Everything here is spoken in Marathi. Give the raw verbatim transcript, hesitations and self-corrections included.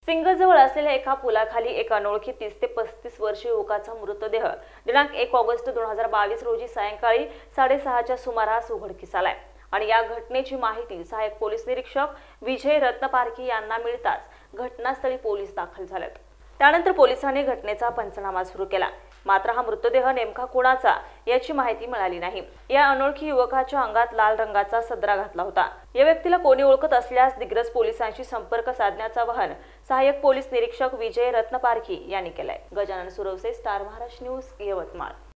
सिंगजवळ असलेल्या एका पुलाखाली एक अनोळखी तीस ते पस्तीस वर्षीय युवकाचा मृतदेह दिनांक एक ऑगस्ट दोन हजार बावीस रोजी सायंकाळी साडेसहाच्या सुमारास उघडकीस आलाय आणि या घटनेची माहिती सहाय्यक पोलीस निरीक्षक विजय रत्नपारखी यांना मिळताच घटनास्थळी पोलीस दाखल झालेत। त्यानंतर पोलिसांनी घटनेचा पंचनामा सुरू केला, मात्र हा मृतदेह नेमका कोणाचा याची माहिती मिळाली नाही। या अनोळखी युवकाच्या अंगात लाल रंगाचा सदरा घातला होता। या व्यक्तीला कोणी ओळखत असल्यास दिग्रस पोलिसांशी संपर्क साधण्याचं आवाहन सहाय्यक पोलीस निरीक्षक विजय रत्नपारखी यांनी केलंय। Gajanan Suravase, star Maharashtra news, Yavatmal.